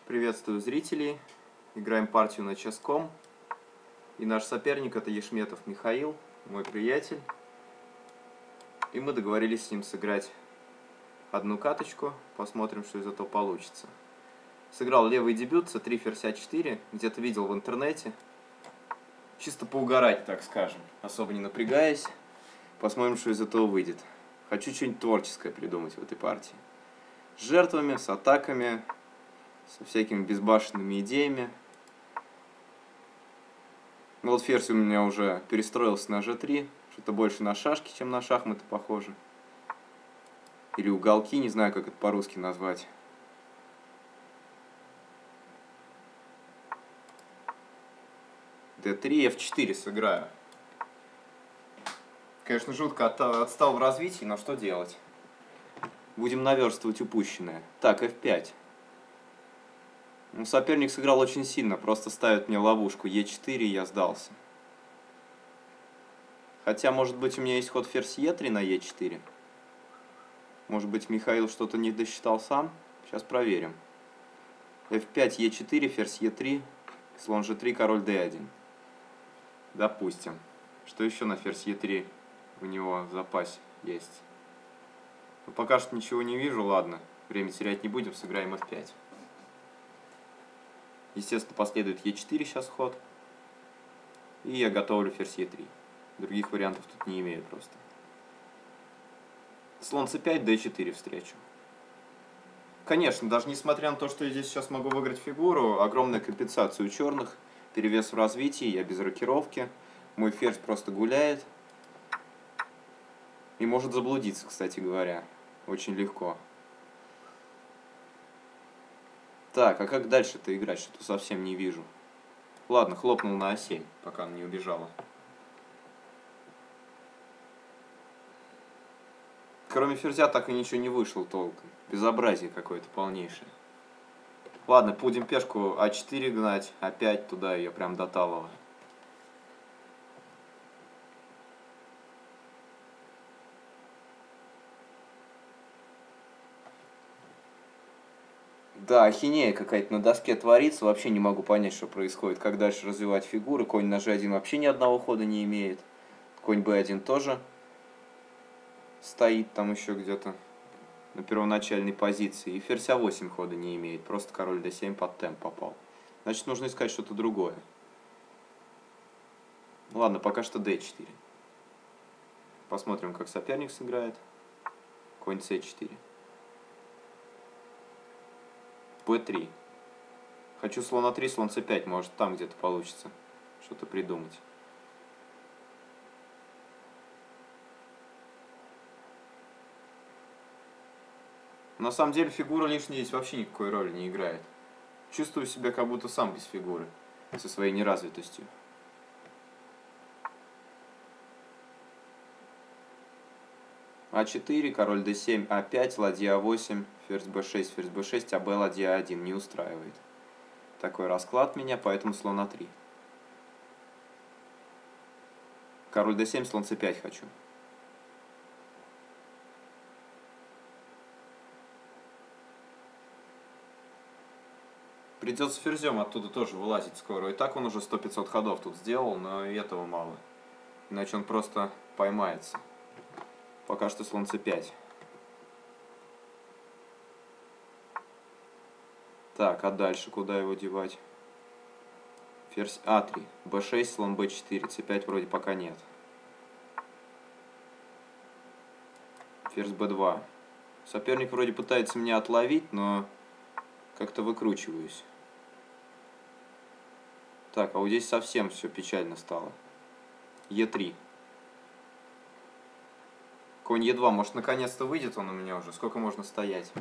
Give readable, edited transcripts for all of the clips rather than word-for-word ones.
Приветствую зрителей. Играем партию на ческом. И наш соперник это Ешметов Михаил, мой приятель. И мы договорились с ним сыграть одну каточку. Посмотрим, что из этого получится. Сыграл левый дебют, c3, ферзь a4. Где-то видел в интернете. Чисто поугарать, так скажем. Особо не напрягаясь. Посмотрим, что из этого выйдет. Хочу что-нибудь творческое придумать в этой партии. С жертвами, с атаками, со всякими безбашенными идеями. Ну вот ферзь у меня уже перестроился на g3. Что-то больше на шашки, чем на шахматы похоже. Или уголки, не знаю, как это по-русски назвать. d3, f4 сыграю. Конечно, жутко отстал в развитии, но что делать? Будем наверстывать упущенное. Так, f5. Ну, соперник сыграл очень сильно, просто ставит мне ловушку e4, и я сдался. Хотя, может быть, у меня есть ход ферзь e3 на e4. Может быть, Михаил что-то не досчитал сам? Сейчас проверим. f5, e4, ферзь e3, слон g3, король d1. Допустим. Что еще на ферзь e3 у него в запасе есть? Ну, пока что ничего не вижу, ладно. Время терять не будем, сыграем f5. Естественно, последует e4 сейчас ход. И я готовлю ферзь e3. Других вариантов тут не имею просто. Слон c5, d4 встречу. Конечно, даже несмотря на то, что я здесь сейчас могу выиграть фигуру, огромная компенсация у черных, перевес в развитии, я без рокировки, мой ферзь просто гуляет. И может заблудиться, кстати говоря, очень легко. Так, а как дальше-то играть? Что-то совсем не вижу. Ладно, хлопнул на a7, пока она не убежала. Кроме ферзя так и ничего не вышло толком. Безобразие какое-то полнейшее. Ладно, будем пешку а4 гнать, опять туда ее прям до талого. Да, ахинея какая-то на доске творится, вообще не могу понять, что происходит. Как дальше развивать фигуры, конь на g1 вообще ни одного хода не имеет. Конь b1 тоже стоит там еще где-то на первоначальной позиции. И ферзь а8 хода не имеет, просто король d7 под темп попал. Значит, нужно искать что-то другое. Ладно, пока что d4. Посмотрим, как соперник сыграет. Конь c4. b3. Хочу слон а3, слон c5, может там где-то получится что-то придумать. На самом деле фигура лишняя здесь вообще никакой роли не играет. Чувствую себя как будто сам без фигуры, со своей неразвитостью. а4, король d7, а5, ладья а8, ферзь b6, ферзь b6, аб, ладья а1 не устраивает. Такой расклад меня, поэтому слон а3. Король d7, слон c5 хочу. Придется ферзем оттуда тоже вылазить скоро. И так он уже 100-500 ходов тут сделал, но и этого мало. Иначе он просто поймается. Пока что слон c5. Так, а дальше куда его девать? Ферзь а3, b6, слон b4, c5 вроде пока нет. Ферзь b2. Соперник вроде пытается меня отловить, но как-то выкручиваюсь. Так, а вот здесь совсем все печально стало. e3. Конь e2, может наконец-то выйдет он у меня уже? Сколько можно стоять?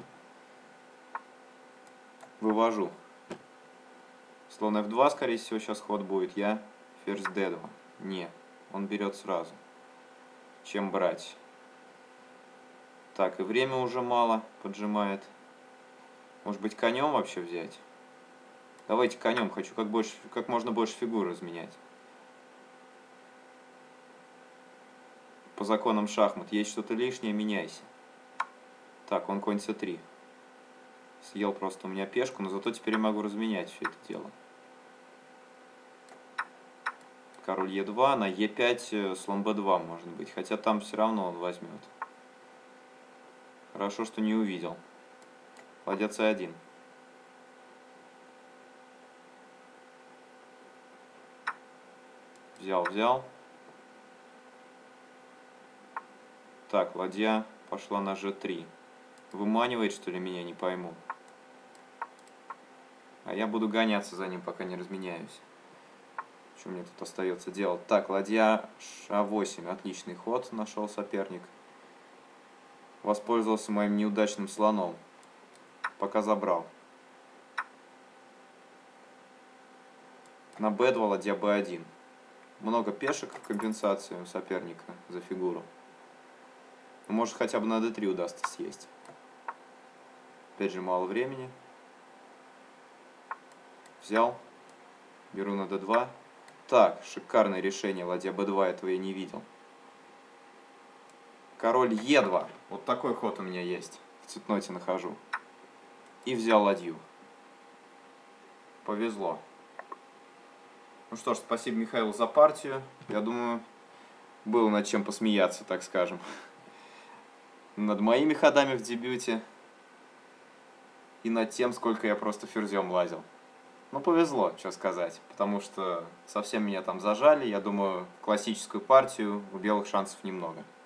Вывожу. Слон f2, скорее всего, сейчас ход будет. Я ферзь d2. Не, он берет сразу. Чем брать? Так, и время уже мало поджимает. Может быть, конем вообще взять? Давайте конем, хочу как можно больше фигур разменять. По законам шахмат. Есть что-то лишнее, меняйся. Так, он конь c3. съел просто у меня пешку, но зато теперь я могу разменять все это дело. Король Е2, на Е5, слон Б2 может быть, хотя там все равно он возьмет. Хорошо, что не увидел. Ладья С1. Взял. Так, ладья пошла на Ж3. Выманивает, что ли, меня, не пойму. А я буду гоняться за ним, пока не разменяюсь. Что мне тут остается делать? Так, ладья Ш8. Отличный ход нашел соперник. Воспользовался моим неудачным слоном. Пока забрал. На Б2 ладья Б1. Много пешек в компенсацию у соперника за фигуру. Может, хотя бы на d3 удастся съесть. Опять же, мало времени. Взял. Беру на d2. Так, шикарное решение. Ладья b2, этого я не видел. Король e2. Вот такой ход у меня есть. В цветноте нахожу. И взял ладью. Повезло. Ну что ж, спасибо Михаилу за партию. Я думаю, было над чем посмеяться, так скажем. Над моими ходами в дебюте. И над тем, сколько я просто ферзем лазил. Ну, повезло, что сказать. Потому что совсем меня там зажали. Я думаю, классическую партию у белых шансов немного.